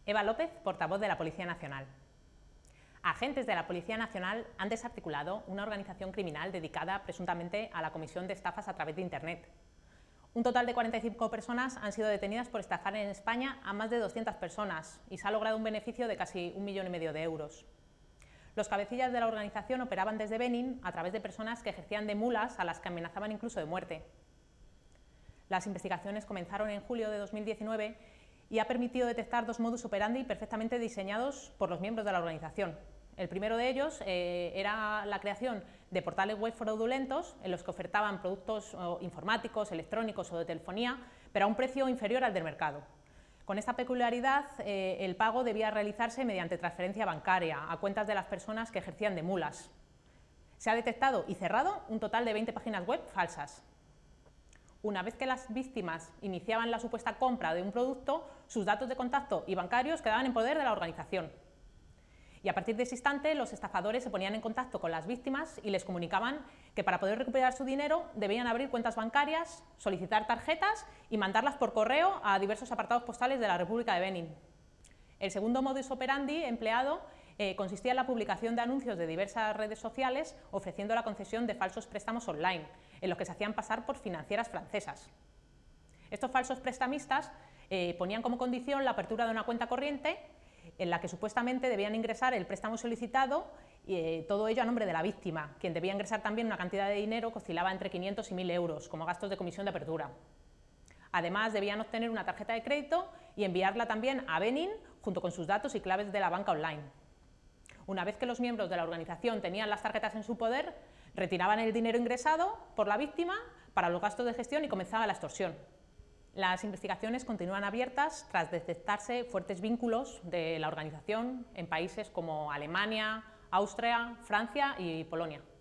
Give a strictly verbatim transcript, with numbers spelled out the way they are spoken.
Eva López, portavoz de la Policía Nacional. Agentes de la Policía Nacional han desarticulado una organización criminal dedicada presuntamente a la comisión de estafas a través de Internet. Un total de cuarenta y cinco personas han sido detenidas por estafar en España a más de doscientas personas y se ha logrado un beneficio de casi un millón y medio de euros. Los cabecillas de la organización operaban desde Benín a través de personas que ejercían de mulas a las que amenazaban incluso de muerte. Las investigaciones comenzaron en julio de dos mil diecinueve y ha permitido detectar dos modus operandi perfectamente diseñados por los miembros de la organización. El primero de ellos eh, era la creación de portales web fraudulentos en los que ofertaban productos oh, informáticos, electrónicos o de telefonía, pero a un precio inferior al del mercado. Con esta peculiaridad, eh, el pago debía realizarse mediante transferencia bancaria a cuentas de las personas que ejercían de mulas. Se ha detectado y cerrado un total de veinte páginas web falsas. Una vez que las víctimas iniciaban la supuesta compra de un producto, sus datos de contacto y bancarios quedaban en poder de la organización. Y a partir de ese instante, los estafadores se ponían en contacto con las víctimas y les comunicaban que para poder recuperar su dinero debían abrir cuentas bancarias, solicitar tarjetas y mandarlas por correo a diversos apartados postales de la República de Benín. El segundo modus operandi empleado eh, consistía en la publicación de anuncios de diversas redes sociales ofreciendo la concesión de falsos préstamos online, en los que se hacían pasar por financieras francesas. Estos falsos prestamistas eh, ponían como condición la apertura de una cuenta corriente en la que supuestamente debían ingresar el préstamo solicitado y eh, todo ello a nombre de la víctima, quien debía ingresar también una cantidad de dinero que oscilaba entre quinientos y mil euros como gastos de comisión de apertura. Además, debían obtener una tarjeta de crédito y enviarla también a Benín junto con sus datos y claves de la banca online. Una vez que los miembros de la organización tenían las tarjetas en su poder, retiraban el dinero ingresado por la víctima para los gastos de gestión y comenzaba la extorsión. Las investigaciones continúan abiertas tras detectarse fuertes vínculos de la organización en países como Alemania, Austria, Francia y Polonia.